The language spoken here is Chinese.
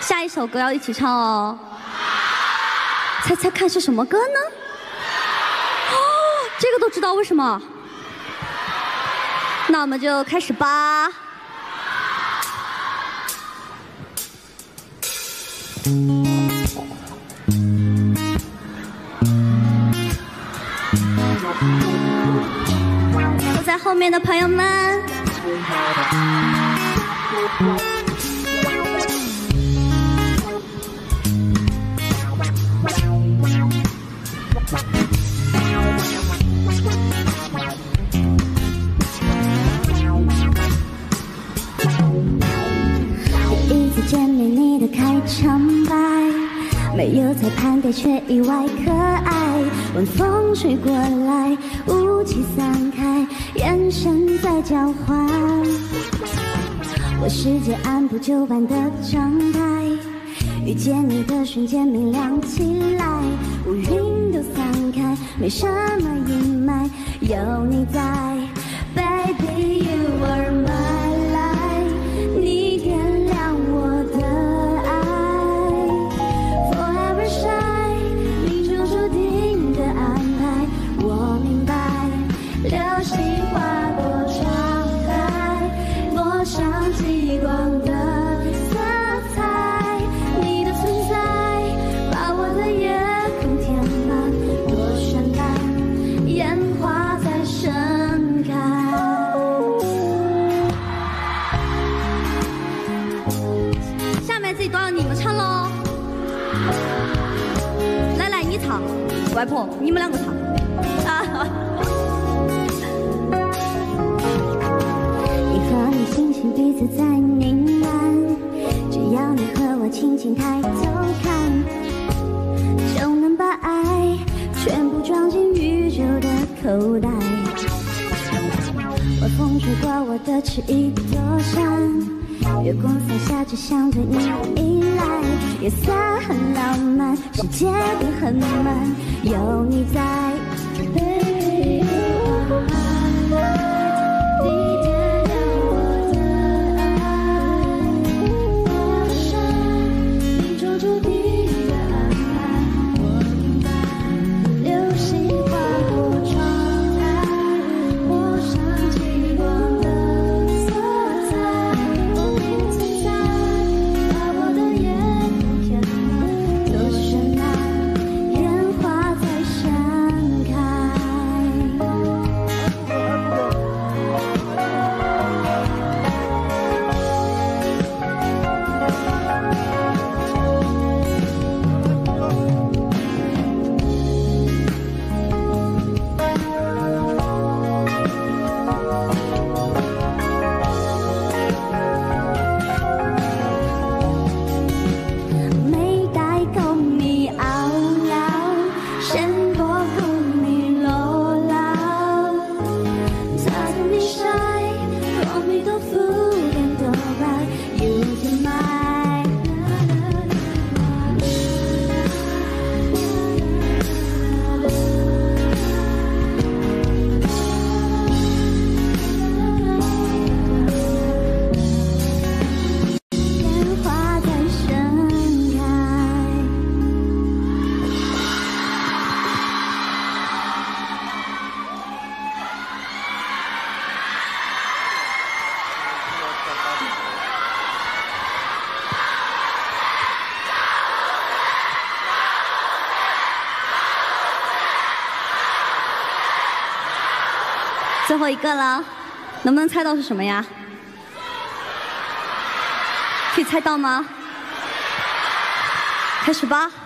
下一首歌要一起唱哦。猜猜看是什么歌呢？哦，这个都知道，为什么？那我们就开始吧。坐在后面的朋友们。 第一次见面你的开场白，没有彩排的却意外可爱，晚风吹过来，雾气散开，眼神在交换，我世界按部就班的张开，遇见你的瞬间明亮起来，乌云都散开，没什么阴霾，有你在 Baby you are my light， 你点亮我的爱 Forever shine， 命中注定的安排，我明白流星划过窗台，抹上极光的色彩，你的存在把我的夜空填满，多绚烂，烟花在盛开。 下面这一段你们唱喽。来，你唱，外婆，你们两个唱。 你和你心情彼此在凝然，只要你和我轻轻抬头看，就能把爱全部装进宇宙的口袋。晚风吹过我的迟疑躲闪，月光洒下只想对你依赖，夜色很浪漫，世界变很慢，有你在 Baby you are mine， 你点亮我的爱 Forever shine， 命中注定的安排，我明白流星划过窗台，抹上极光的色彩，你的存在把我的夜空填满，多绚烂，烟花在盛开。眉黛共你熬了，线波共你落了，擦着你晒，多美多肤变多白，You are mine。烟花在盛开。 最后一个了，能不能猜到是什么呀？可以猜到吗？开始吧。